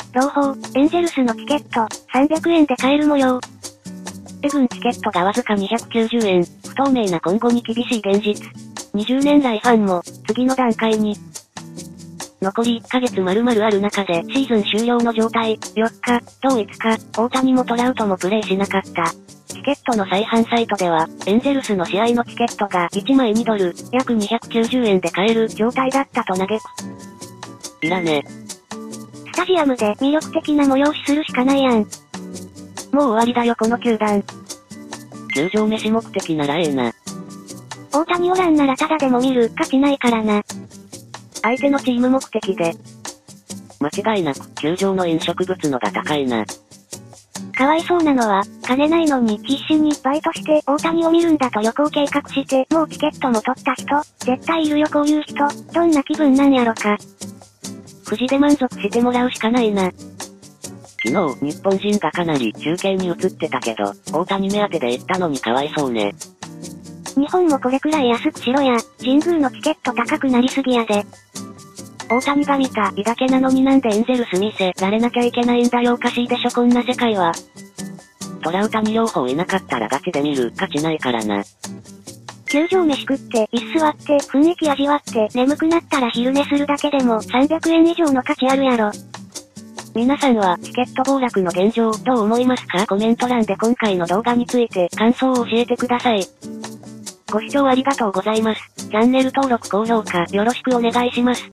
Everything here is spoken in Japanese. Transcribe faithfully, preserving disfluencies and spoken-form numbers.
朗報、エンゼルスのチケット、さんびゃくえんで買える模様。 えぐんチケットがわずかにひゃくきゅうじゅうえん、不透明な今後に厳しい現実。にじゅうねん来ファンも、次の段階に。残りいっかげつ丸々ある中でシーズン終了の状態、よっか、今日いつか、大谷もトラウトもプレイしなかった。チケットの再販サイトでは、エンゼルスの試合のチケットがいちまいにドル、約にひゃくきゅうじゅうえんで買える状態だったと嘆く。いらね。 スタジアムで魅力的な催しするしかないやん。 もう終わりだよこの球団。球場飯目的ならええな。 大谷おらんならただでも見る価値ないからな。 相手のチーム目的で。間違いなく球場の飲食物のが高いな。 かわいそうなのは、金ないのに必死にバイトして大谷を見るんだと旅行計画して、もうチケットも取った人、絶対いるよこういう人、どんな気分なんやろか。 くじで満足してもらうしかないな。昨日、日本人がかなり中継に映ってたけど、大谷目当てで行ったのにかわいそうね。 日本もこれくらい安くしろや、神宮のチケット高くなりすぎやで。 大谷が見た胃だけなのになんでエンゼルス見せられなきゃいけないんだよおかしいでしょこんな世界は。トラウタに両方いなかったらガチで見る価値ないからな。 球場飯食って、椅子座って、雰囲気味わって、眠くなったら昼寝するだけでもさんびゃくえん以上の価値あるやろ。 皆さんはチケット暴落の現状どう思いますか？コメント欄で今回の動画について感想を教えてください。ご視聴ありがとうございます。チャンネル登録高評価よろしくお願いします。